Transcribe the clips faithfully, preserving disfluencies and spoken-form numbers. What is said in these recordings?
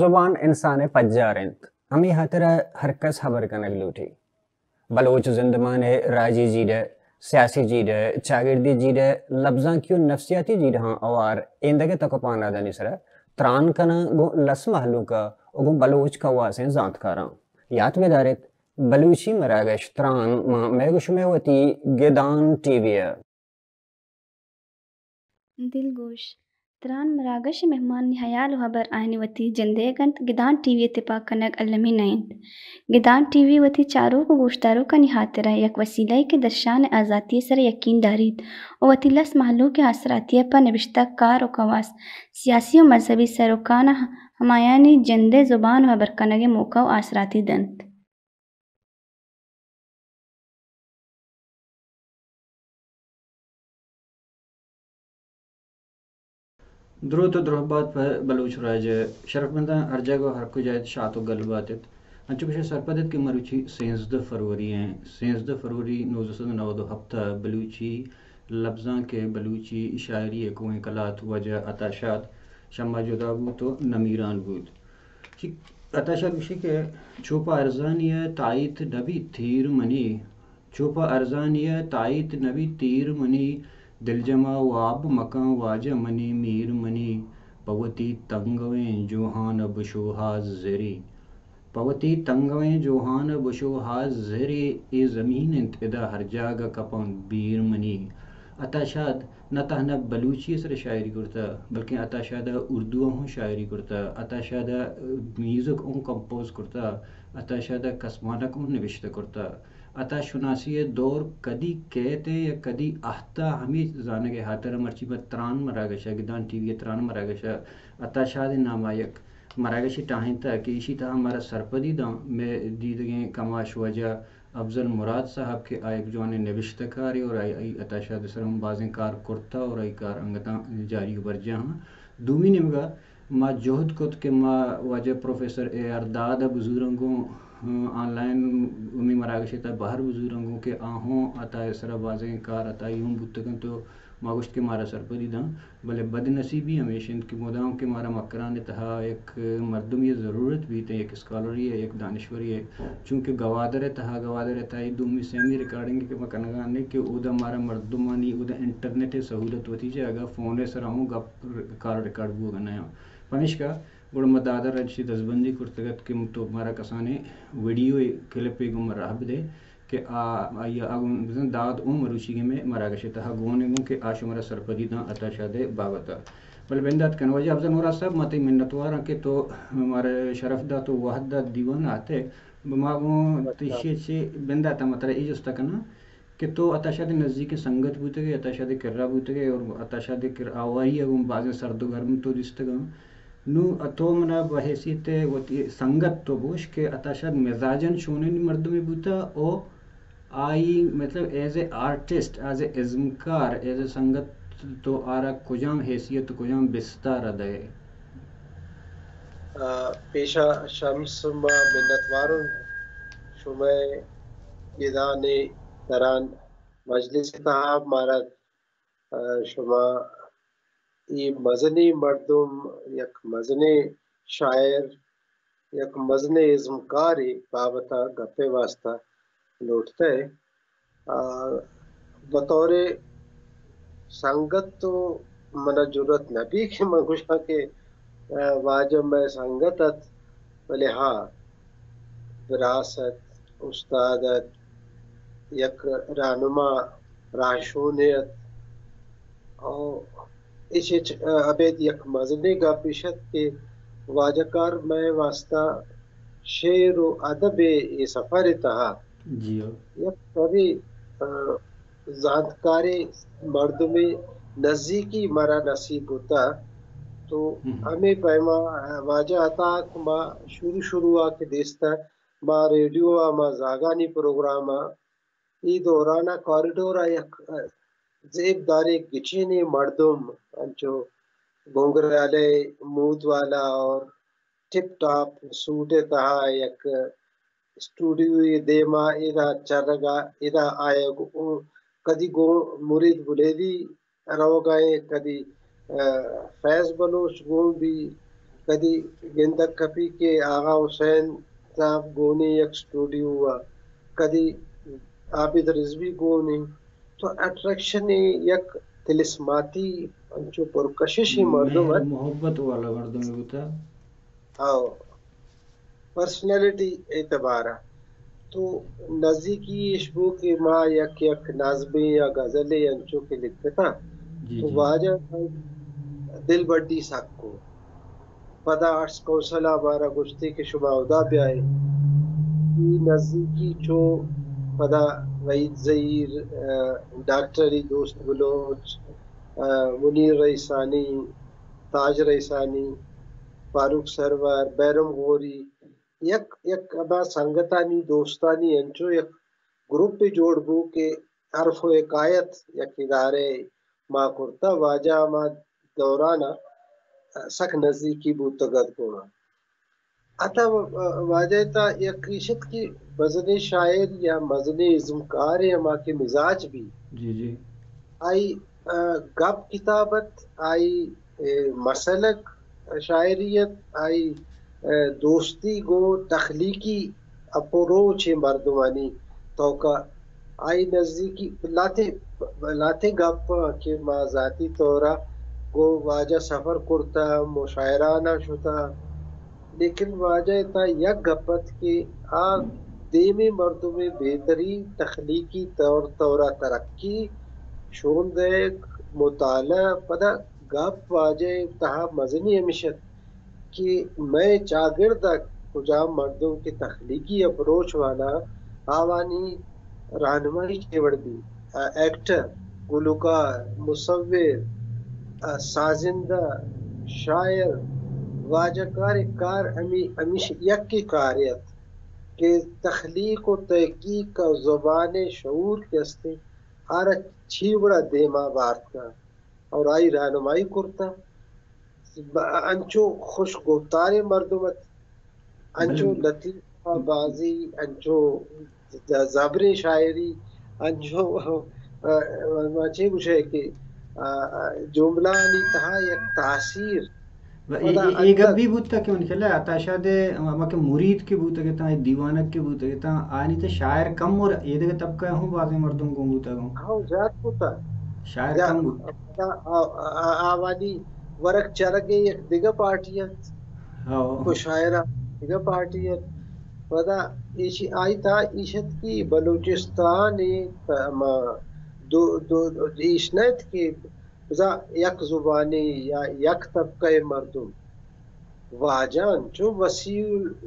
قربان انسان پجارنت ہمیں ہتر ہرکس خبر کنگ لوٹی بلوچ زندمان راجی جیڈ سیاسی جیڈ چاگردی جیڈ لفظاں کیوں نفسیاتی جیڈ ہاں اوار ایندگے تکپانا دنی سر تران کنا گو لس محلو کا اگو بلوچ کا واسیں زانت کاران یاد میں دارت بلوچی مراگش تران ما میگوش میں ہوتی گیدان ٹی وی دل گوش تران مراگش مہمان نحیال و حبر آہنی وتی جندے گنت گدان ٹی وی اتپا کنک علمی نائند گدان ٹی وی وتی چاروں کو گوشتاروں کا نحاترہ یک وسیلہ کے درشان آزادی سر یقین دارید و وتی لس محلوں کے اثراتی پا نوشتہ کار و کواس سیاسی و مذہبی سروکانہ ہمایانی جندے زبان و حبر کنگ موقع و اثراتی دنت درو تو درو بات پر بلوچ راج شرف مندان ہر جگہ ہر کو جائے شاعت و گل باتت انچو کچھ سرپدت کے مروچی سینزدہ فروری ہیں سینزدہ فروری نوزو سد نو دو ہفتہ بلوچی لفظاں کے بلوچی شاعری کوئیں کلات وجہ عطاشات شمع جدا بود تو نمیران بود عطاشات بشی کہ چوپا ارزانیہ تائیت نبی تیر منی چوپا ارزانیہ تائیت نبی تیر منی دل جمع واب مکان واجہ منی میر منی پوتی تنگویں جوہان بشوہاز زری پوتی تنگویں جوہان بشوہاز زری ای زمین انت ادا ہر جاگہ کپن بیر منی عطاشاد نہ تہنا بلوچی سر شاعری کرتا بلکہ عطاشاد اردو ہوں شاعری کرتا عطاشاد میوزک ہوں کمپوز کرتا عطاشاد کسمانک ہوں نوشتہ کرتا عطا شناسی دور کدی کہتے یا کدی آہتا ہمیں زانگے ہاتر مرچی پر تران مراگشا گدان ٹی وی تران مراگشا عطا شاد نامائک مراگشی ٹاہیں تا کہ اسی طرح ہمارا سرپدی دا میں دیدگیں کماش وجہ افضل مراد صاحب کے آئیک جوانے نوشتہ کاری اور آئی عطا شاد سرم بازیں کار کرتا اور آئی کار انگتاں جاری برجا ہاں دومی نمگا ما جہد کت کہ ما وجہ پروفیسر اے ارداد بزرگوں آن لائن امی مراگشی تا باہر بزرگوں کے آہوں عطا سر بازیں کار عطا یوں بودتگن تو ما گوشت کے مارا سرپدی دا بلے بد نصیبی ہمیشہ کہ مدام کے مارا مکران تہا ایک مردم یہ ضرورت بھی تے ایک اسکالری ہے ایک دانشوری ہے چونکہ گوادر تہا گوادر تہا دومی سیمی ریکارڈنگ کے مکنگان نے کہ او دا مارا مردمانی او دا انٹرنیٹ سہولت ہوتی جائے اگر فون سر ہوں گا کار ریکارڈ بو گنا ہے پنش کا گوڑ مدادر رجشی دزبندی کرتگت کہ تو مارا کسانے ویڈیو کلپ گم رہب دے کہ آگن داد اون مروچی گے میں مراگشی تہا گونے گوں کہ آشو مرا سرپدی دا عطا شاد بابتا بل بندات کن وجہ افضل مراد صاحب ماتی منتوارا کہ تو ہمارے شرف دا تو واحد دا دیوان آتے بماغوں تیشی چی بنداتا مطلب ایجستا کنا کہ تو عطا شاد نزدیک سنگت بوتے گئے عطا شاد کرا بوتے گئے اور عطا شاد کر آوائی اگوں بعض سرد و گرم تو دستا گا نو تو منا بحیثیت سنگت تو بوش کہ عطا شاد مزاجن شونین مردمی بوتا او آئی مطلب as a artist as a ازمکار ایز اے سنگت تو آرا کجام حیثیت کجام بستار دے پیشا شمس ما منتوارن شمع گدان تران مجلس تہا مارا شما ای مزنی مردم یک مزنی شاعر یک مزنی ازمکاری بابتا گپے واسطہ لوٹتا ہے بطور سنگت تو منا جرت نبی کہ میں گوشا کہ واجب میں سنگتت بلے ہاں وراثت استادت یک رہنما راہشونیت اور اسی ابید یک مزنی گا پیشت کہ واجکار میں واسطہ شعر و ادب یہ سفر تہا یک کبھی زانتکاری مردمی نزدیکی مرا نصیب ہوتا تو ہمیں پیما واجہ عطا ما شروع شروع آ کے دیستا ما ریڈیو ما زاگانی پروگرام ای دورانا کوریڈورا یک زیب داری گچینی مردم انچو گونگرالے مود والا اور ٹپ ٹاپ سوٹے تہا یک اسٹوڈیو دیما ادا چرگا ادا آئے کدی گو مرید بلیدی رو گئے کدی فیض بلوچ گون بھی کدی گندک کپی کے آغا حسین صاحب گونی یک اسٹوڈیو ہوا، کدی عابد رضوی گونی، تو اٹریکشن یک تلسماتی انچو پرکششی مردم ہے، محبت والا مردم ہوتا ہاں پرسنالٹی اعتبارہ. تو نزدیکی اشبو کے ماں یک یک نازمیں یا غزلیں انچو کے لکھتا تو واجہ دل بڑی سکو پدا آرٹس کونسل ہمارا گشتی کے شما ادا بھی آئے نزدیکی چو پدا وحید زہیر، ڈاکٹر علی دوست بلوچ، منیر رئیسانی، تاج رئیسانی، فاروق سرور، بیرم غوری، یک یک ابا سنگتانی دوستانی انچو یک گروپ پہ جوڑ بو کہ عرف و حکایت یک ادارے ما کرتا واجہ ما دورانا سک نزدیکی بوتگت گونا. اتا واجہ تا یک ریشت کی وزن شاعر یا مزن ازمکار اما کے مزاج بھی جی جی آئی گپ کتابت، آئی مسلک شاعریت، آئی دوستی گو تخلیقی اپروچ مردمانی توقع آئی نزدیکی لاتے لاتے گپ کہ ما ذاتی طورا گو واجہ سفر کرتا مشاعرانہ شتا، لیکن واجہ تا یک گپت کہ آ دیمی مردم بہترین تخلیقی طور طورا ترقی شوندیک مطالعہ پدا گپ واجہ تہا مزنی ہمیشت کہ میں چاگردہ کجا مردوں کے تخلیقی اپروچ والا آوانی رہنمائی چیوڑ دی، ایکٹر، گلوکار، مصور، سازندہ، شاعر، واجہ کار کار امی امیش یک کی کاریت کہ تخلیق و تحقیق کا زبان شعور کے استے ہر چیوڑا دیما بارت کا اور آئی رہنمائی کرتا انچو خوش گفتار مردمت، انچو لطیفہ بازی، انچو زبری شاعری، انچو مچے گوشے کہ جملہ نی تہا یک تاثیر یہ گپ بھی بوتا کہ من کھلا آتاشا دے اما کے مرید کے بوتا کہ تا دیوانک کے بوتا کہ تا آنی تے شاعر کم اور یہ دے طبقہ ہوں بعض مردم کو بوتا گوں ہاں زیاد بوتا شاعر کم بوتا آوانی ورک چرگے یک دیگا پارٹیت کو شاعرہ دیگا پارٹیت پدا ایشی آئی تا ایشت کی بلوچستان دو دو ایشنیت کی یک زبانی یا یک طبقہ مردم واجان جو وسیع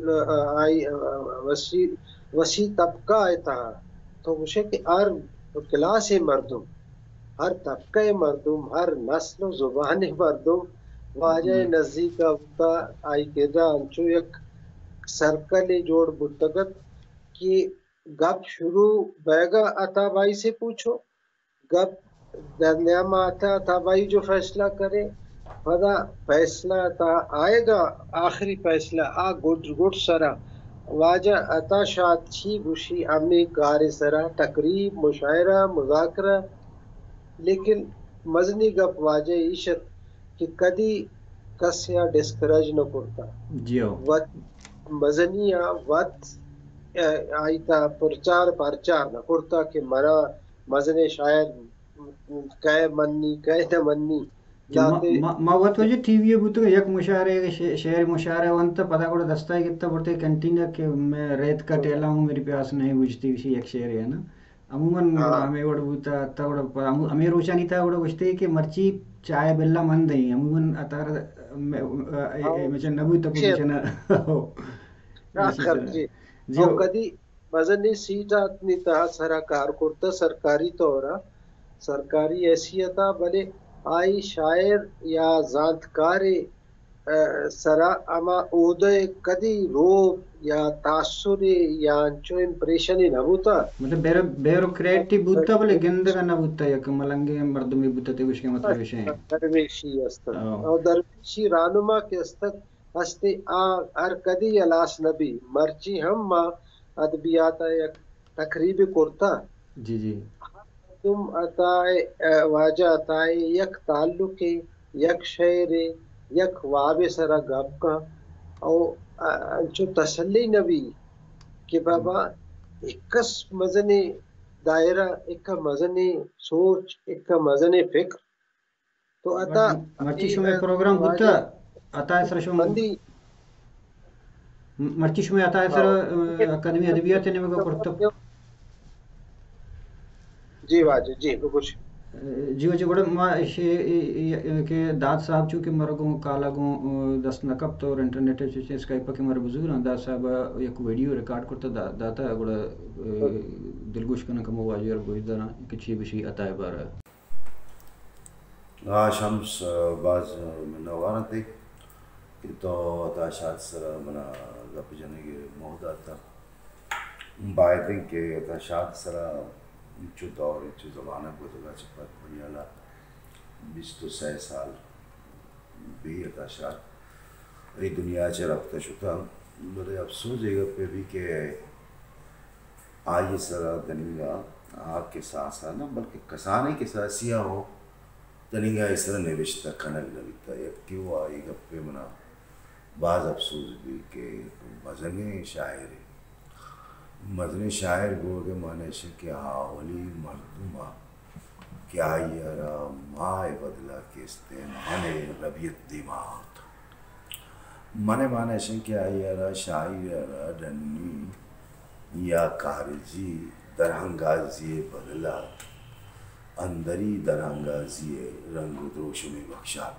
وسیع وسیع طبقہ آتا تو مجھے کہ ہر کلاس مردم، ہر طبقہ مردم، ہر نسل و زبان مردم واجہ نزدیک ہوتا آئی کردہ انچو یک سرکل جوڑ بتگت کہ گپ شروع بیگا عطا بھائی سے پوچھو، گپ درمیان آتا عطا بھائی جو فیصلہ کرے پدا فیصلہ تا آئے گا آخری فیصلہ آ گڈ گڈ سرا واجہ عطا شاد چھی گوشی امی کار سرا تقریب مشاعرہ مذاکرہ، لیکن مزنی گپ واجہ عیشت کہ کدی کس یا ڈسکریج نہ کرتا وقت مزنی وقت آئی تا پرچار پرچار نہ کرتا کہ مرا مزن شاعر کہے منی کہے نہ منی موت وجہ ٹی وی بوتو یک مشاعرے شعر مشاعرہ وانتا پتہ کوڑا دستا ہے کتا پڑتے کنٹینر کہ میں ریت کا ٹیلا ہوں میری پیاس نہیں بجھتی اسی ایک شعر ہے نا عموماً ہمیں وڑ بوتا تا وڑا ہمیں روچا نہیں تھا وڑا گوشتے کہ مرچی چائے بلا من دیں عموماً اتار مچن نبوتا پوزیشن جو کدی مزنی سیٹا اتنی تہا سرا کار کرتا سرکاری طورا سرکاری حیثیتا بلے آئی شاعر یا زانتکار سرا اما عہدے کدی روب یا تاثر یا انچو امپریشنی نہ بوتا مطلب بیروکریٹی بوتا بلے گندہ کا نہ بوتا یا کہ ملنگے مردمی بوتا تے اس کے مطلب وشے ہیں درویشی استد اور درویشی رانما کے استد ہستے ہر کدی الاس نبی مرچی ہم ما ادبیاتا یک تقریب کرتا جی جی تم عطائے واجہ عطائے یک تعلق یک شعر یک वाबे सरा गप का और जो तसल्ली नबी कि बाबा इक्कस मजने दायरा एक मजने सोच एक मजने फिक्र तो अता مرچی شما پروگرام بودتا عطا سر شما मंदी مرچی شما عطا سر اکادمی ادبیات نمیگه پرتا जी वाजी जी कुछ جی وجہ گوڑا ما کہ داد صاحب چونکہ مرگوں کالاگوں دست نکب تو انٹرنیٹ اسکائپ کے مر بزرگ ہیں داد صاحب یک ویڈیو ریکارڈ کرتا داتا گوڑا دلگوش کنہ کم واجی اور گوش دارا کچھ بشی عطا بارا آ شمس بعض منوارا تھی کہ تو عطا شاد سر منا گپ جنے کے مودا تھا بائدیں کہ عطا شاد سر چو دور چو زمانہ گزرا چپت بنیالا بیس تو سی سال بھی عطا شاد ای دنیا چ رفتہ شتا بڑے افسوس ہے پہ بھی کہ آئی سر دنیا آگ کے ساتھ ساتھ نہ بلکہ کسانے کے ساتھ سیاہ ہو تنگا اس طرح نوشتہ کنگ لگتا ہے کیوں آئی گپے منا بعض افسوس بھی کہ مزن شاعر مزن شاعر گو کے معنی سے کہ آولی مردمہ کیا یارا ماہ بدلا کیستے مانے ربیت دماغ مانے معنی سے کہ یارا شاعر ڈنی یا کارجی درہنگازی بدلا اندری درانگازی رنگ و دوش میں بخشات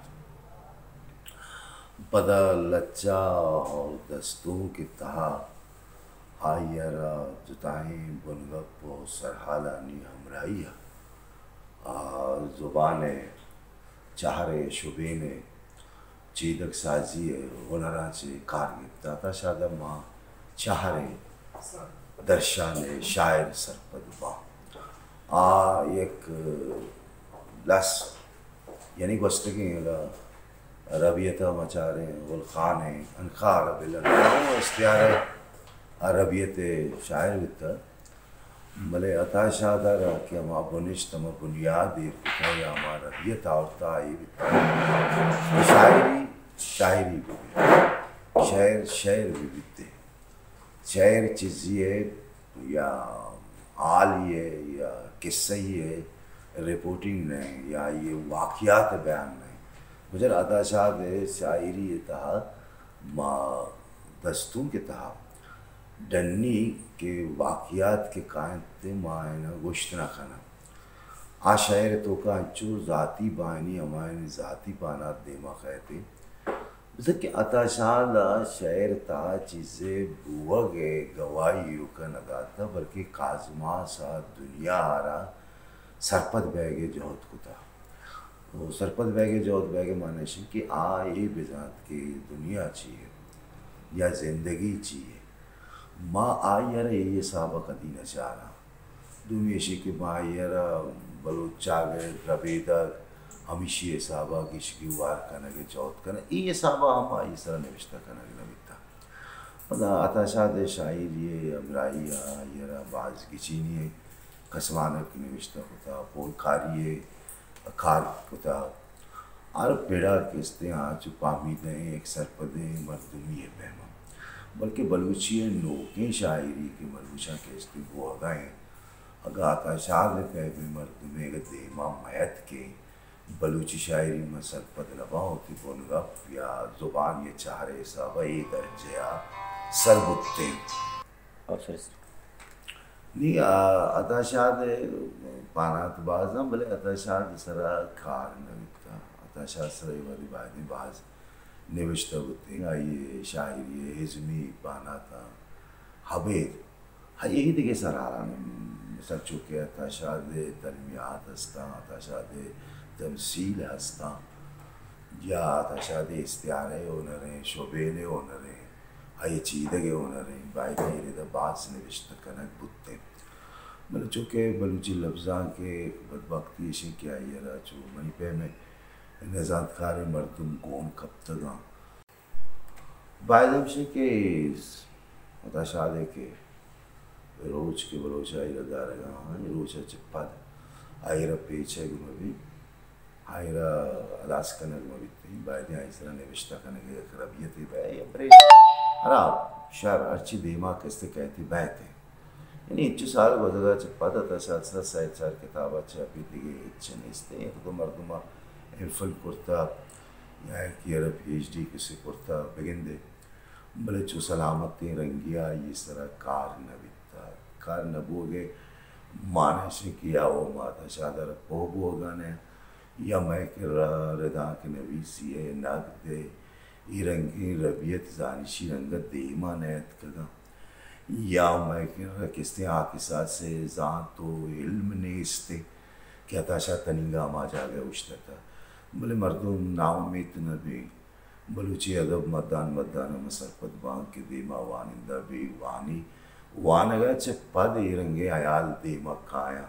پدا لچا اور دستوں کے تہا آئیرا جتائیں بنگپ و سرحالانی ہمراہیہ زبان چہرے شبین چیدک سازی ہنرا چے کارگت داتا شادہ ماں چہرے درشان شاعر سرپد باں آ یک لس یعنی گوستگی ربیتا مچاریں غلخانیں انخار بلن استیار ربیت شاعر بیتا بلے عطا شادہ را کہ ہما بنشت ہما بنیاد بیتا یا ہما ربیت آورتا آئی بیتا شاعری شاعری بھی بیتا شاعر شاعر بھی بیتے شاعر چیزی ہے یا آل یہ یا قصہ ہے رپورٹنگ نہیں یا یہ واقعات بیان نہیں مجھے عطا شاد شاعری تہا ما دستوں کے تہا ڈنی کے واقعات کے قائم تے مائنہ گوشت نہ کھانا آ شاعر تو کا چو ذاتی بائنی ہمائنی ذاتی بانات دیما خیتے مثل کہ عطا شاد شاعر تہا چیزیں بوگے گواہیوں کا نداتا بلکہ کازما سا دنیا آرا سرپد بیگے جہد کو تھا وہ سرپد بیگے جہد بیگے معنی شن کہ آئی بذات کی دنیا چیئے یا زندگی چیئے ماں آئی یرا یہ صحابہ قدینہ چارا دنیا شی کہ ماں یرا بلوچ چاگے ربیدہ ہمیشی صحابہ کی شکیوار کنگے جہد کنگے یہ صحابہ ہم آئی سر نوشتہ کنگے نویتا مطلب عطا شاد شاعر یہ امرائی یرا بعض کی چینی ہے قسمانک نوشتہ ہوتا پول کاری کار ہوتا اور پیڑا کستے ہیں جو پامید ہیں ایک سرپدیں مردمی ہے پہما بلکہ بلوچی نوکیں شاعری کے بلوچہ کستے وہ آگائیں اگر عطا شاد پہمی مردمی اگر دیما میت کے بلوچی شاعری میں سرپد لبا ہوتی بونگا یا زبان یہ چہرے صحابہ یہ درجہ سربتے اور سر نہیں عطا شاد پانات باز نہ بلے عطا شاد سرا کار نویتا عطا شاد سرا یہ والی بائدی باز نوشتہ ہوتے ہیں آئیے شاعری حزمی پاناتا حبید ہاں یہی دیکھے سر آرانا مثل چکے عطا شاد تلمیات ہستا عطا شاد تمثیل ہستا یا عطا شاد استعارے ہونریں شعبینے ہونریں آئیے چیدگے ہونریں بائی دیرے دا باز نوشتہ کنک بودتے مطلب چونکہ بلوچی لفظاں کے بدبختی اشیں کیا یہ رہا چو منی پہ میں نظام کار مردم گون کب تگاں باید ہمشہ کہ عطا شاد کے روچ کے بلوچ آئی رہا دارگاں روچہ چپا دا آئی رہا پیچھے گا بھی hayra alaskana gmabiti baadi aisra nevishta kanage kharabiyati ba ya bre arab shar archi dema kaste कहती बात है यानी इच्छु साल बदला पता था साथ साथ साइड चार किताब अच्छा अभी दिखे इच्छा नहीं इसते तो मर्दुमा एफल कुर्ता या कि अरब पीएचडी किसी कुर्ता बगिंदे बले चु सलामती रंगिया ये सारा कार नबिता कार नबोगे माने से किया वो माता शादर पोबोगा ने या मैं के रदा के नवीसी है नाग दे इरंगी रबियत जानिशी रंगत देमा नेत कदा या मैं के किस्ते आके साथ से जान तो इल्म ने इसते क्या ताशा तनिंगा मा जागे उश्तता बले मर्दुम नाउमीद नबी बलूची अदब मद्दान मद्दान मसरपत बांग के देमा वानिंदा बे वानी वानगा चे पद इरंगे आयाल देमा काया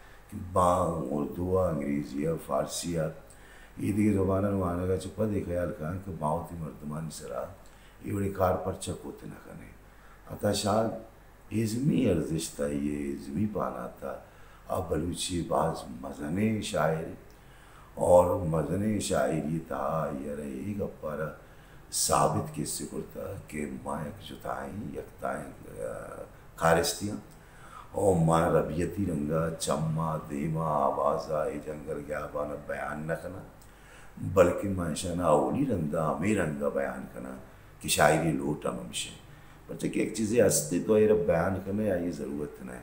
बांग उर्दुआ अंग्रेजिया फारसिया ईदी ज़बान वानगा चे पद एक आयाल काया कि बाउती मर्दमानी सरा इवड़ी कार पर चकोते न कने अतः शायद इज़मी अर्जिश था ये इज़मी पाना था अब बलूची बाज मज़ने शायर और मज़ने शायरी था ये रही गप्पर साबित किससे करता कि माँ एक जुताएं यकताएं खारिस्तियाँ और माँ रबियती रंगा चम्मा देमा आवाज़ा ये जंगल क्या बाना बयान न करना बल्कि माँ शना ओली रंगा हमें रंगा बयान करना कि शायरी लोटा ममशे बच्चे कि एक चीज़ें हस्ती तो ये बयान करने आई ज़रूरत नहीं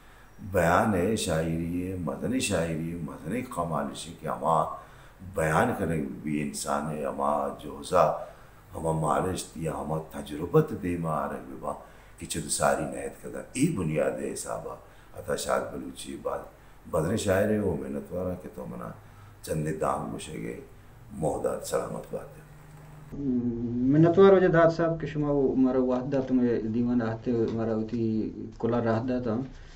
बयान है शायरी है मदनी शायरी है मदनी कमालिश है कि हमा बयान करने भी इंसान है हमा जोजा हमा मारिश दिया हमा तजुर्बत दे मार है विवाह कि चुद सारी नहत कदा ई बुनियाद है साहबा अतः शाद बलूची बात बदने शायर है वो मेहनत वाला कि तो मना चंदे दाम गुशेगे मोहदात सलामत बात है मिन्नतवार वजह दाद साहब कि शुमा वो मारा वाहदा तुम्हें दीवान आते मारा उठी कुला राहदा था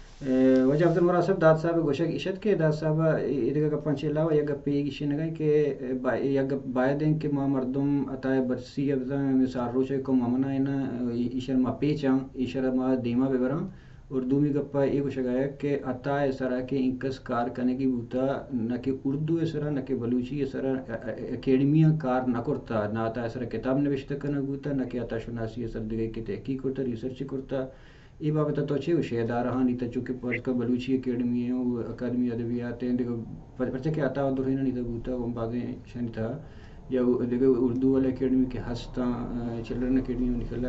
वजह अब्दुल मुरासिब दाद साहब गोशक इशत के दाद साहब इधर का पंच लावा यग पे इशी नगई के यग बायदें के मा मर्दम अताय बरसी अब्दा मिसाल रोचे को मामना इना इशर मा पेचां इशर मा दीमा बेबरा उर्दू में गप्पा ये गोशक है कि अताय सरा के इंकस कार करने की बूता न कि उर्दू सरा न कि बलूची सरा अकेडमिया कार न करता ना अताय सरा किताब नविश्त करना बूता न कि अता शुनासी सर दिगे की तहकीक करता रिसर्च करता ये बाबत तो अच्छे शेदार हाँ नहीं तो चूँकि पर का बलूची अकेडमी है वो अकादमी अदबियात हैं देखो बच्चे के आता और नहीं तो बूता वो बातें शन था या देखो उर्दू वाले अकेडमी के हंसता चिल्ड्रन अकेडमी में निकला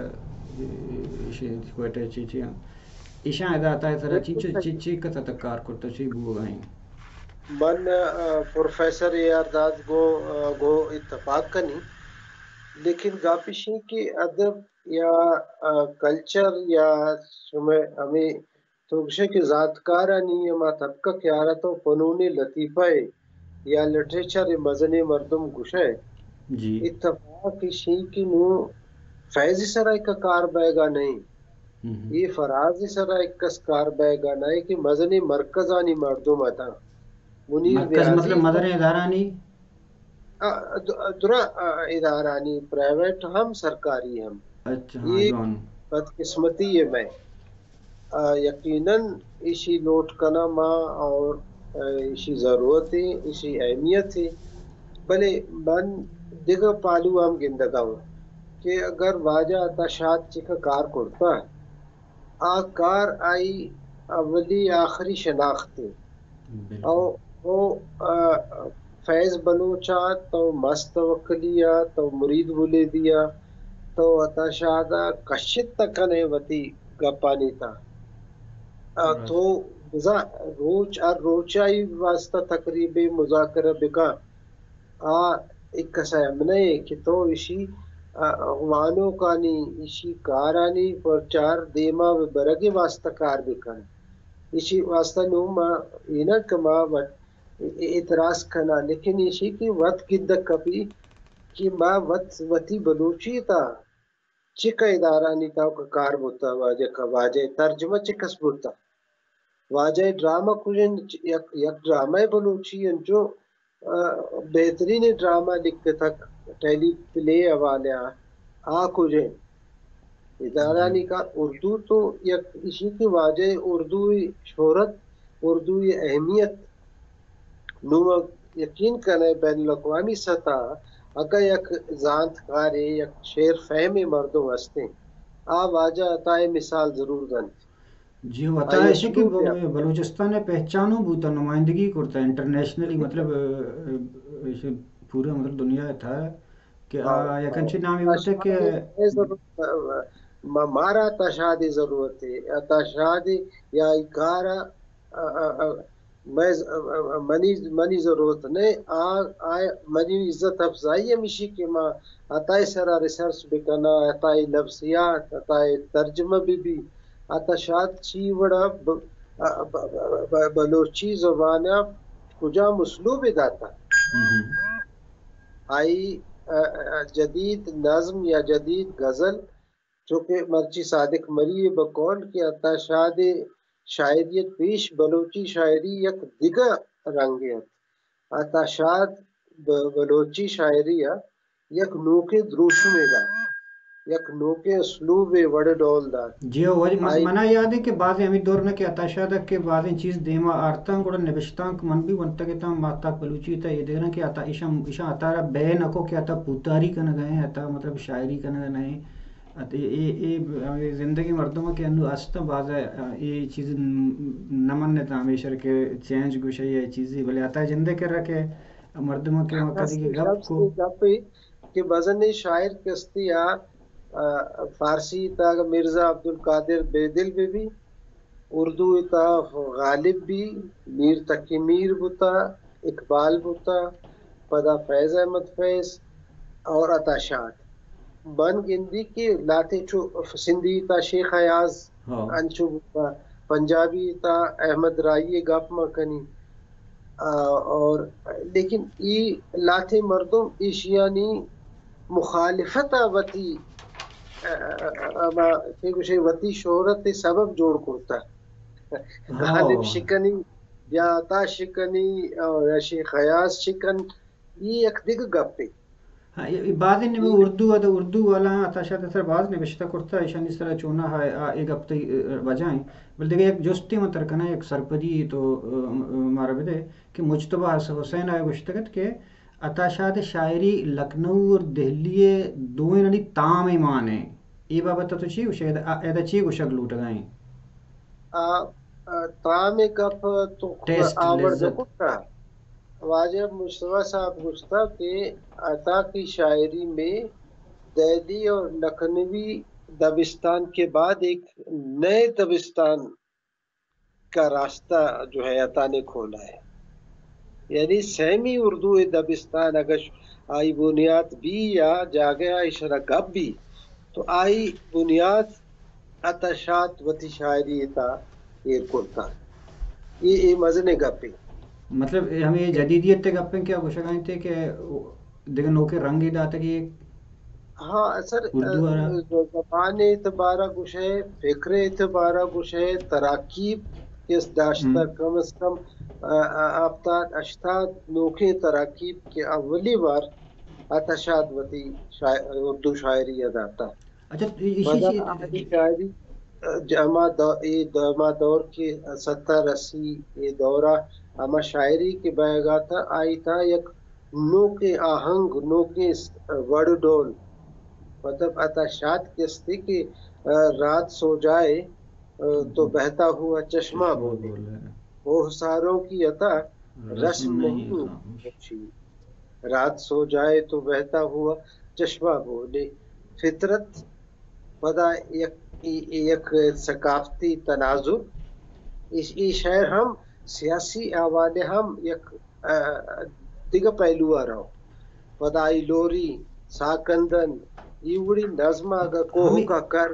कोयटा चीचे ईशा अदा आता है सारा चीचे चीचे का तक कार करता ची बुआ गए मन प्रोफेसर यारदाद गो गो इत्तेफाक कनी लेकिन गापिशी की अदब या कल्चर या सुमें हमें तुगशे की ज़ातकारा नहीं है माँ तबका क्या रहा तो फ़नूनी लतीफ़ा या लिटरेचर मज़ने मर्दम गुशे जी इत्तेफाक की शी की नो फैज़ी सराय का कार बैगा नहीं ये फराज़ी सराय का कार बैगा नहीं कि मज़ने मरकज़ानी मर्दम आता मुनीर मरकज़ मतलब मदर इदारा नहीं दुरा इदारानी प्राइवेट हम सरकारी हम अच्छा ये बदकिस्मती है मैं यकीनन इसी नोट करना माँ और इसी ज़रूरत है इसी अहमियत है भले मन दिग पालू हम गिंदगाऊं कि अगर वाजा तशाद चिक कार करता है आ कार आई अवली आखिरी शनाख्ती और वो फैज़ बलूचा तो मस्त वकलिया तो मुरीद बुले दिया तो अताशादा कशित तकने वती गपानी था तो रोच और रोचाई वास्ता तकरीबे मुज़ाकरा बिका आ एक सामने कि तो इसी वानो कानी इसी कारानी पर चार देमा व बरगे वास्ता कार बिकन इसी वास्ता नो मा इना कमा वट इतराज करना लेकिन इसी की वत किद कभी कि माँ वत वती बलूची था चिक इदारा नीता का कार बोता वाजे का वाजे तर्जुमा चिकस बोता वाजे ड्रामा कुजन यक यक ड्रामा बलूची जो बेहतरीन ड्रामा लिखते तक टेली प्ले वाले आ कुजन इदारा नी का उर्दू तो यक इसी की वाजे उर्दू शोहरत उर्दू अहमियत नुमा یقین کریں بین الاقوامی سطح اگر یک زانتکار یک شعر فہم مردم ہستے آ واجہ عطائے مثال ضرور دن جی ہوتا ہے ایسے کہ بلوچستان نے پہچانو بوتا نمائندگی کرتا ہے انٹرنیشنلی مطلب پورے مطلب دنیا تھا کہ یکن چی نامی ہوتا ہے کہ مارا تشادی ضرورت ہے تشادی یا اکارا منی منی ضرورت نہیں آئے منی عزت افزائی ہمیشی کہ ماں عطائی سرا ریسرچ بکنا عطائی لفظیات عطائی ترجمہ بھی بھی اتشاد چی وڑا بلوچی زبانہ کجا مسلوب داتا آئی جدید نظم یا جدید غزل چونکہ مرچی صادق مری بقول کہ اتشاد شاعریت پیش بلوچی شاعری یک دیگا رنگیت اتشاد بلوچی شاعریہ یک نوکے دروش میں دا یک نوکے اسلوب وڑ ڈول دا جی وہی منا یاد ہے کہ بعض ہمیں دور میں کہ اتشاد کے بعض چیز دیما آرتاں گوڑا نبشتاں من بھی ونتا کہ تاں ماتا بلوچی تا یہ دیرا کہ اتا ایشا ایشا اتارا بین اکو کہ اتا پوتاری کنا گئے اتا مطلب شاعری کنا گئے یہ زندگی مردموں کے اندر استا بعض یہ چیز نمن نے تا ہمیشہ کے چینج گوشہ یہ چیزیں بلے آتا ہے جندے کر رہا کہ مردموں کے وقت کی گپ کو کہ بزن شاعر کستی آ فارسی تا مرزا عبدالقادر بیدل بھی بھی اردو تا غالب بھی میر تقی میر بتا اقبال بتا پدا فیض احمد فیض اور اتشاد بن گندی کے لاتے چو سندھی تا شیخ ایاز انچو بتا پنجابی تا احمد رائی گپ مکنی اور لیکن ای لاتے مردم ایشیانی مخالفت وتی وتی شہرت سبب جوڑ کرتا غالب شکنی یا عطا شکنی اور شیخ ایاز شکن یہ ایک دیگ گپے بعض نے اردو ہے اردو والا اتشاد سر بعض نے بشتا کرتا ہے شان اس طرح چونا ہے ایک ہفتے وجائیں بل دیکھیں ایک جستی میں ترکنا ایک سرپدی تو ہمارا بدے کہ مجتبہ حسین آئے گشتگت کہ اتشاد شاعری لکھنؤ اور دہلی دوئیں نلی تام ایمان ہیں یہ بابت تو چی گوشہ ایدہ چی گوشہ گلوٹ گائیں تام گپ تو آور دکتا واجب مصطفیٰ صاحب گشتا کہ عطا کی شاعری میں دہلی اور لکھنوی دبستان کے بعد ایک نئے دبستان کا راستہ جو ہے عطا نے کھولا ہے یعنی سیمی اردو دبستان اگر آئی بنیاد بھی یا جاگیا اشرا گپ بھی تو آئی بنیاد اتشاد وتی شاعری تا یہ کرتا یہ مزنے گپی مطلب ہمیں جدیدیت تے گپیں کیا گوشہ گائیں تھے کہ دیکھیں نوکے رنگ ہی داتا کہ ہاں سر زبان اعتبارہ گوشہ ہے فکر اعتبارہ گوشہ ہے تراکیب کس داشتہ کم از کم افتاد اشتاد نوکے تراکیب کے اولی بار اتشاد وتی اردو شاعری اداتا شاعری جمع دور کے ستر اسی یہ دورہ اما شاعری کے بیگا تھا آئی تھا یک نو کے آہنگ نو کے وڑ ڈول مطلب اتشاد کس تھی کہ رات سو جائے تو بہتا ہوا چشمہ بولے وہ ساروں کی عطا رسم نہیں رات سو جائے تو بہتا ہوا چشمہ بولے فطرت پدا یک ثقافتی تناظر اس شہر ہم سیاسی آوالے ہم یک دیگا پہلو آ رہا پدائی لوری ساکندن ایوڑی نظمہ کا کوہ کا کر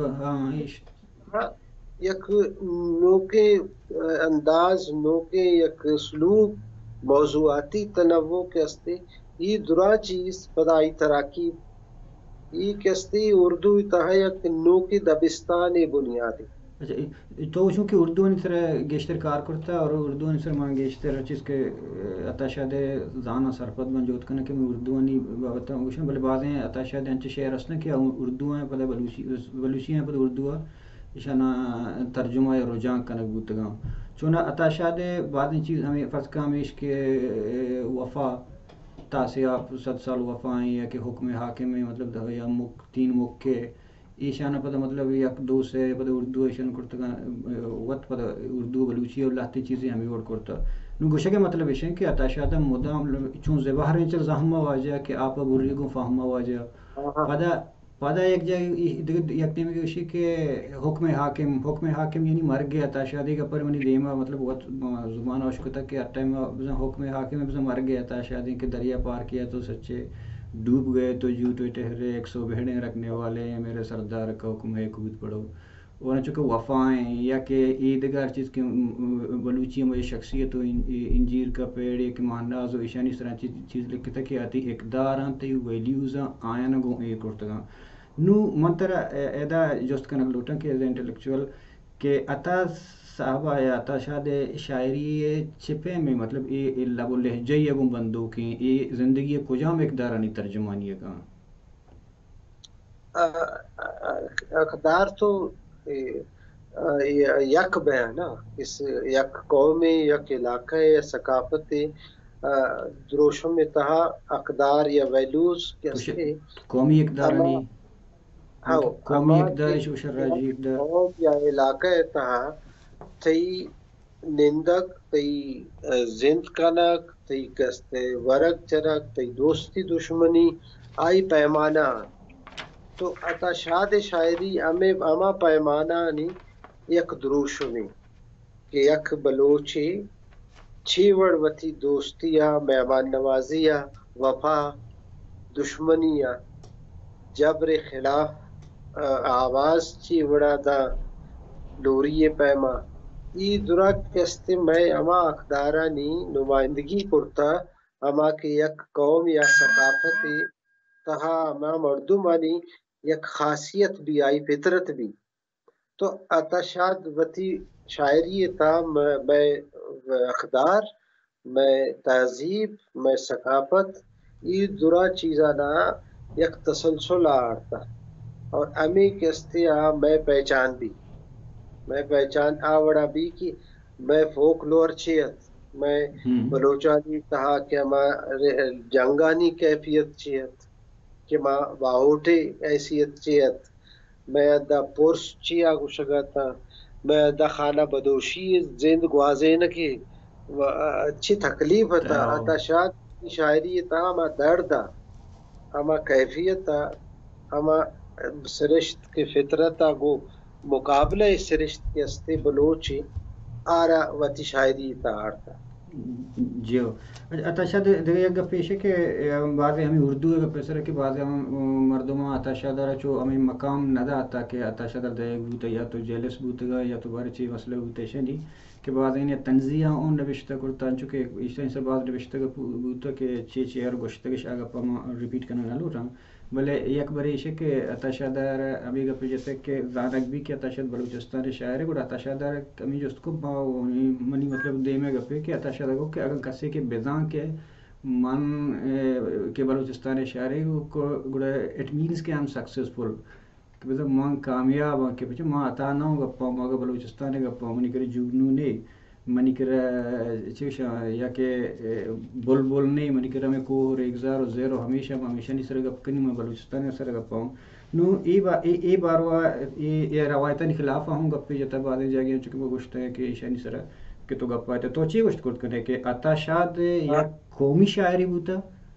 یک نوکے انداز نوکے یک اسلوب موضوعاتی تنوع کے استے یہ درا چیز پدائی تراکیب یہ کستی اردو تہا یک نوکے دبستان بنیادی اچھا تو چونکہ اردو انسر گیشتر کار کرتا ہے اور اردو انسر مان گیشتر چیز کے اتشاد زانا سرپت من جوت کرنے کہ میں اردو انی بابتا گوشن بلے بعض ہیں اتشاد انچ شعر اسنا کہ اردو ہیں پتہ بلوچی بلوچی ہیں پتہ اردو ہے اشانا ترجمہ رجان کنک بودگام چونا اتاشاد بعد چیز ہمیں فرض کا ہمیش کے وفا تاسی آپ ست سال وفا ہیں یا کہ حکم حاکم میں مطلب یا مک تین مک کے ایشانہ پتہ مطلب یک دو سے پتہ اردو ایشان کرتا وقت پتہ اردو بلوچی اور لاتی چیزیں ہمیں ووٹ کرتا نو گوشہ کے مطلب ایشان کہ اتاشادہ مدام چون زباہ رہے چل زہمہ واجہ کہ آپ بری گو فہمہ واجہ پتہ پتہ ایک جگہ یک ٹیم کی وشی کہ حکم حاکم حکم حاکم یعنی مر گیا اتاشادی کا پر منی دیما مطلب وقت زبان آشکتا کہ ٹائم حکم حاکم بزن مر گیا اتاشادی کہ دریا پار کیا تو سچے ڈوب گئے تو جو تو ٹہرے ایک سو بہنیں رکھنے والے ہیں میرے سردار کا حکم ہے کود پڑھو اور چونکہ وفائیں یا کہ عیدگار چیز کی بلوچی میں شخصیت و انجیر کا پیڑ ایک مہناز و ایشانی اس طرح چیز لکھتا کہ آتی اقدار ہیں تی ویلیوزاں آئین گو ایک کرتا نو منترا ایدا جوست کنک لوٹا کہ ایز انٹلیکچوئل کہ اتا صحابہ یا اتا شاد شاعری چھپے میں مطلب اے لب و لہجہ یگو بندو کی اے زندگی کجام اقدار انی ترجمانی کا اقدار تو یک بیان نا اس یک قومی یک علاقہ یا ثقافت دروشوں میں تہا اقدار یا ویلوز کے قومی اقدار انی ہاں قومی اقدار شوشر راجی اقدار قوم یا علاقہ تہا تی نندک تی زند کنک تی کستے ورک چرک تی دوستی دشمنی آئی پیمانہ تو اتا شاد شاعری ہمیں اما پیمانہ نی یک دروشو میں کہ یک بلوچی چھیوڑ وتی دوستیا مہمان نوازیا وفا دشمنیا جبر خلاف آواز چھیوڑا دا لوری پیما ای درا کستے میں اما اقدارانی نمائندگی کرتا اما کہ یک قوم یا ثقافت تہا اما مردمانی یک خاصیت بھی آئی فطرت بھی تو اتشاد وتی شاعری تا میں اقدار میں تہذیب میں ثقافت ای درا چیزانا یک تسلسل آرتا اور امی کستے آ میں پہچان بھی میں پہچان آوڑا بھی کہ میں فوک لور چیت میں بلوچانی تہا کہ ما جنگانی کیفیت چیت کہ ما باہوٹے حیثیت چیت میں دا پورس چیا گوشگتا میں دا خانہ بدوشی زند گوازین کی اچھی تکلیف تا اتا شاد شاعری تا ہما دردا ہما کیفیت تا ہما سرشت کے فطرتا گو مقابلہ سرشت کے استے بلوچی آرا وتی شاعری تا آرتا جیو اتشاد دیگه یک پیش که بعضی همین اردو یک پسر که بعضی هم مردم اتشاد داره چو همین مقام نداتا که اتشاد در یک بوده یا تو جلس بوده یا تو باری چی مسئله بوده شنی که بعضی این تنزیه اون نوشته کرتن چون که ایشتن سر بعض نوشته بوده که چی چی هر گوشتگش اگر پا ما ریپیٹ کنه نلوٹم بله یک باری ایشه که اتشاد داره ابھی گپ جیسے کہ زانک بھی کہ اتشاد بلوچستان شاعر ہے اتشاد داره کمی جست کو منی مطلب دے میں گپے کہ اتشاد کو کہ اگر کسی کے بیزان کے من کے بلوچستان شاعر ہے کو گڑا اٹ مینس کہ ہم سکسیسفل کہ مطلب من کامیاب کہ بچے ما عطا نہ ہوں گپا ماگا بلوچستان گپا منی کرے جوگنو نے منی کرے چیشا یا کہ بول بول نہیں منی کرے میں کو ایگزار و زیرو ہمیشہ ہمیشہ نہیں سر گپ کنی میں بلوچستان سر گپا ہوں نو ای با ای بار وا یہ روایتن خلاف ہوں گپے جتا بعد جگہ چکہ وہ گوشت ہے کہ ایشانی سر کہ تو گپا ہے تو چی گوشت کرت کرے کہ اتشاد یا قومی شاعری بوتا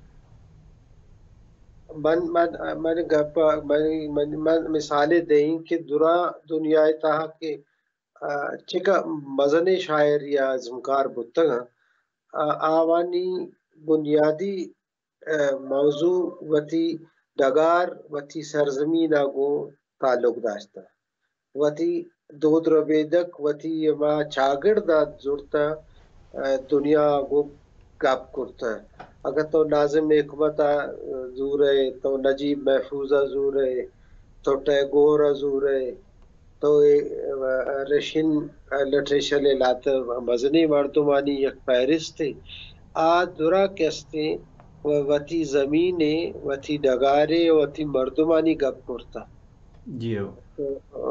من من من گپا من من مثالیں دیں کہ درا دنیا تہا کہ چکا مزن شاعر یا زمکار بتگا آوانی بنیادی موضوع وتی ڈگار وتی سرزمین کو تعلق داشتا وتی دود ربیدک وتی ما چاگڑ داد زورتا دنیا کو گپ کرتا اگر تو ناظم حکمت زور ہے تو نجیب محفوظہ زور ہے تو ٹیگور زور ہے تو رشین لٹریچر لات مزنی مردمانی یک فہرست تھی آ درا کستے وتی زمینے وتی ڈگارے وتی مردمانی گپ کرتا جیو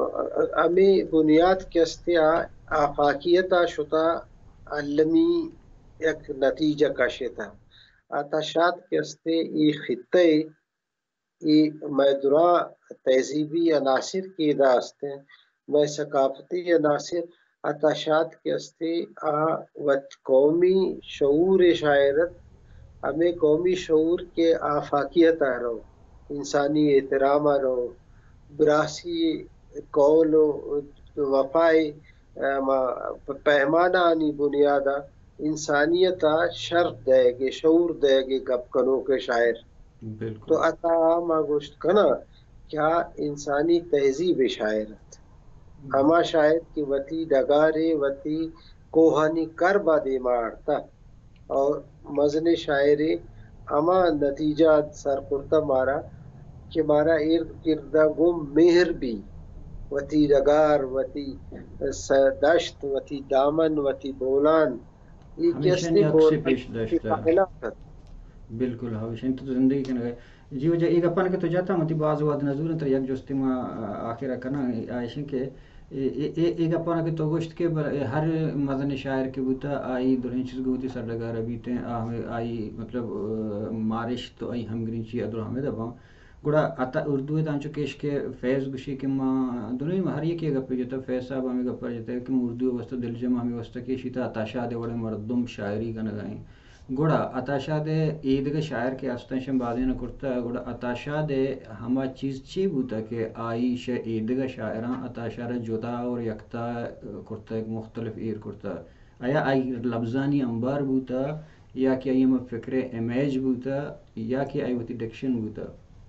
امی بنیاد کستے آفاقیتا شتا علمی یک نتیجہ کشتا آتشات کستے ای خطے ای میدرا تہذیبی عناصر کی داستے میں ثقافتی عناصر آتشات کستے آ وط قومی شعور شاعرت ہمیں قومی شعور کے آفاقیت رہو انسانی احترام رہو براسی قول و وفائی پیمانہ آنی بنیادہ انسانیت شرف دے گے شعور دے گے گپ کنوں کے شاعر تو عطا ما گوشت کنا کیا انسانی تہذیب شاعرت ہما شاعر کی وتی ڈگارے وتی کوہانی کربا دے مارتا اور مزن شاعری ہما نتیجہ سر پرتا مارا کہ مارا ارد گردہ گم مہر بھی وتی ڈگار وتی دشت وتی دامن وتی بولان یہ کیسے بولان بالکل ہاوشن تو زندگی کے نگے جی وجہ ایک اپن کے تو جاتا متی بعض واد نظور تر یک جستی ما آخرہ کنا آئیشن کے ایک اپنا کے تو گوشت کے ہر مزن شاعر کے بوتا آئی دلہن چیز گوتی سر لگا ربیتے آئی مطلب مارش تو آئی ہم گرین چی ادر ہمیں دباں گوڑا اتا اردو ہے تانچو کیش کے فیض گوشی کہ ما دنیا میں ہر یہ کیا گپے جاتا فیض صاحب ہمیں گپا جاتا ہے کہ اردو وسط دل جمع ہمیں وسط کیشی تا اتاشا دے وڑے مردم شاعری کا نگائیں گوڑا اتاشا دے عید کے شاعر کے آستانشن بازی نہ کرتا ہے گوڑا اتاشا دے ہما چیز چی بوتا کہ آئی شا عید کا شاعران اتاشا رہ جدا اور یکتا کرتا ایک مختلف ایر کرتا آیا آئی لفظانی انبار بوتا یا کہ آئی فکر امیج بوتا یا کہ آئی وتی ڈکشن بوتا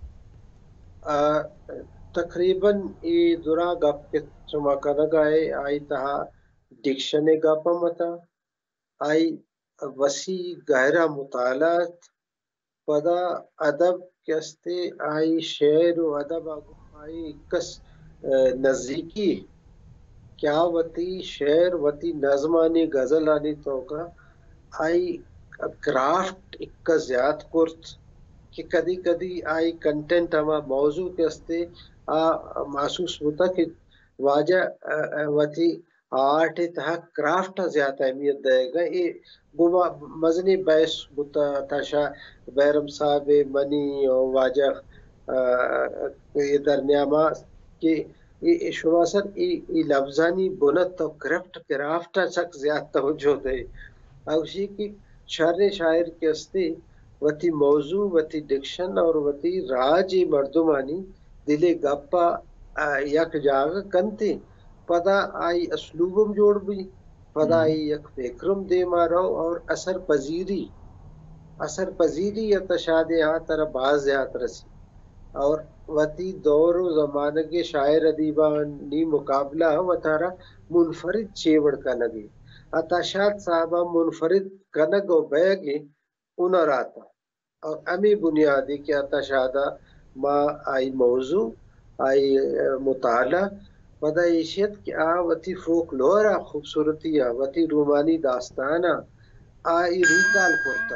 تقریباً ای درا گپ کے چما کنگائے آئی تہا ڈکشن گپا متا آئی وسیع گہرا مطالعات پدا ادب کستے آئی شعر و ادب آئی کس نزدیکی کیا وتی شعر وتی نظمانی غزلانی توکا آئی کرافٹ اکا زیاد کرت کہ کدی کدی آئی کنٹینٹ ہما موضوع کستے محسوس ہوتا کہ واجہ وتی آرٹ تہا کرافٹ زیادہ اہمیت دے گا یہ گما مزنی بیس بتا تاشا بیرم صاحب منی اور واجہ یہ درمیاما کہ یہ شما سر یہ لفظانی بنت تو کرافٹ کرافٹ سک زیادہ توجہ دے اسی کی شعر شاعر کے استے وتی موضوع وتی ڈکشن اور وتی راج مردمانی دلے گپا یک جاگ کنتے پدا آئی اسلوبم جوڑ بھی پدا آئی یک فکرم دے مارو اور اثر پذیری اثر پذیری یا تشادے ہاں ترہ باز زیادہ رسی اور وتی دور و زمانہ کے شاعر ادیبانی مقابلہ و تارا منفرد چیوڑ کا نگے اتاشات صاحبہ منفرد کنگ و بیگے انہر آتا اور امی بنیادی کہ اتاشادہ ما آئی موضوع آئی مطالعہ پدا ایشیت کہ آ وتی فوکلورا خوبصورتی وتی رومانی داستانا آئی ریکال کرتا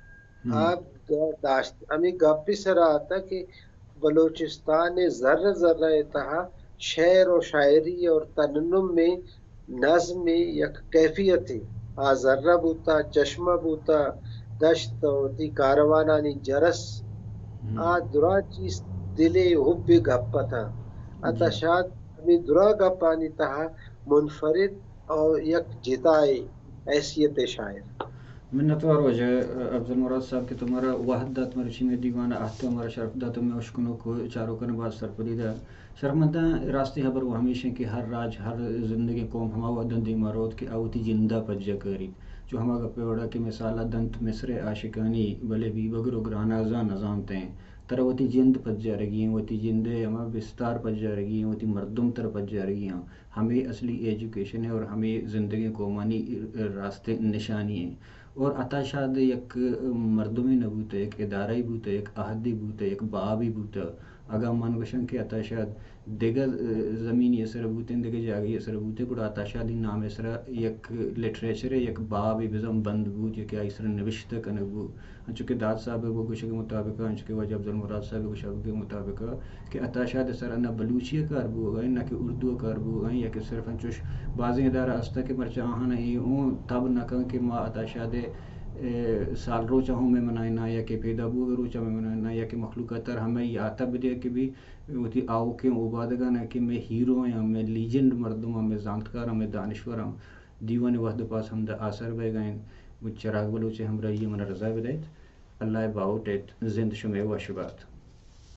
آپ داشت امی گپی سر آتا کہ بلوچستان ذرہ ذرہ اتہا شعر و شاعری اور ترنم میں نظم میں یک کیفیت ہے آ ذرہ بوتا چشمہ بوتا دشت ہوتی کاروانانی جرس آ درا چیز دلے حب گپا تھا اتشاد ہمیں درا گپانی تہا منفرد اور یک جتائی حیثیت شاعر منتوار وجہ افضل مراد صاحب کہ تمہارا واحد دا تمہارا چینی دیوانہ آہتے ہمارا شرف دا تمہیں اشکنوں کو چاروں کرنے بعد سرپدیدہ شرف مندہ راستی حبر وہ ہمیشہ کہ ہر راج ہر زندگی قوم ہما ودن دی مارود کہ آوتی جندہ پجا کری جو ہما کا پیوڑا کہ مثالہ دنت مصر عاشقانی بلے بھی بگر گرانازاں نظامتے ہیں ترہ وتی جند پجا رگی ہیں وتی جند ہما بستار پجا رگی ہیں وتی مردم تر پجا رگی ہیں ہمیں اصلی ایجوکیشن ہے اور ہمیں زندگی قومانی راستے نشانی ہیں اور عطا شاد یک مردمی نبوتا ایک ادارہی بوتا ایک عہدی بوتا ایک بابی بوتا اگا من گوشن کہ اتا شاید دیگر زمین یسر بوتن دیگر جاگی یسر بوتے گڑا اتا شاید نام یسر یک لٹریچر یک باب بزم بند بود یک ایسر نوشتہ کنگ بو چونکہ داد صاحب وہ گوشے کے مطابق چونکہ وجہ عبد المراد صاحب گوشے کے مطابق کہ اتا شاید سر نہ بلوچی کار بو گئے نہ کہ اردو کار بو گئے یا کہ صرف چوش بعضی ادارہ استا کہ مرچا آہاں نہیں اون تب نہ کہاں کہ ما اتا شاید سال روچہ ہوں میں منائنا یا کہ پیدا بو روچہ میں منائنا یا کہ مخلوقات تر ہمیں یہ آتا بدے کہ بھی ہوتی آؤ کے عبادگان ہے کہ میں ہیرو ہیں میں لیجنڈ مردوں ہوں میں زانتکار ہوں میں دانشور ہوں دیوان وحد پاس ہم دا آثر بے گئیں وہ چراغ بلوچے ہم رہی من رضا بدایت اللہ باؤٹ ایت زند شمع و شبات